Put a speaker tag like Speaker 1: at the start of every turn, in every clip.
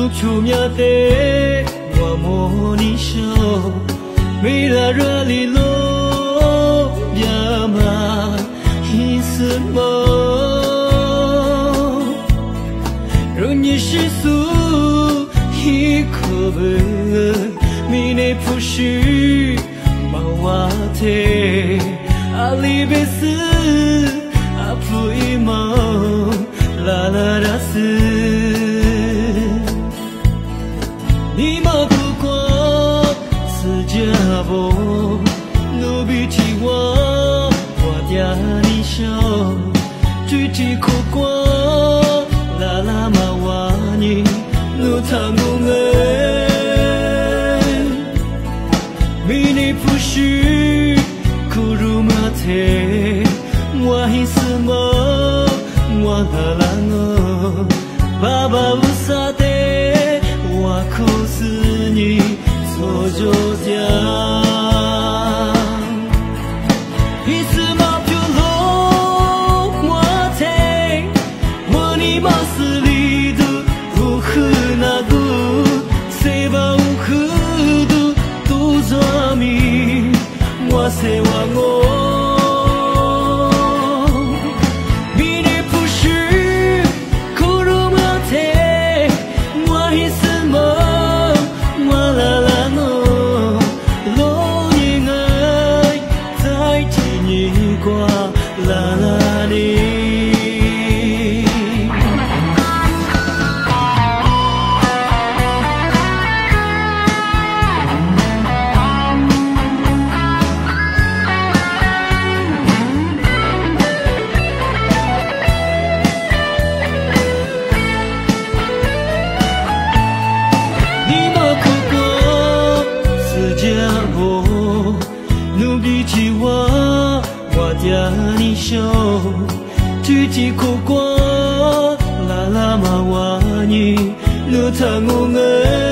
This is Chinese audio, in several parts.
Speaker 1: 出名的我莫你手，没了热里路呀嘛一丝梦，让你世俗一口本，米内铺许马瓦特，阿里贝斯阿普伊梦，拉拉拉斯。你马不过自家不，努比起我嗲你手，举起苦瓜，拉拉马瓦你努汤努恩，米内不许苦如马特，我一丝梦，我拉拉我，爸爸不撒的。我苦思你做着家，一次马票落我tay，我你马斯里度不喝那个，谁把我喝度都做米，我谁忘我。你手举起苦瓜，拉拉马瓦你努汤努恩，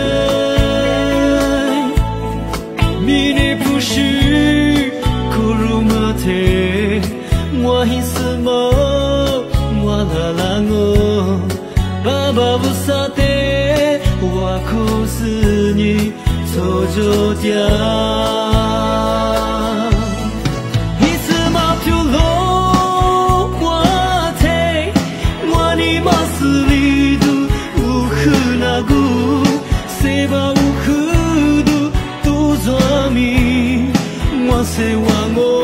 Speaker 1: 米内不许苦如马特，我一丝梦，我拉拉我，爸爸不撒的，我苦思你做着家。谁把我喝的都做米，我谁忘我。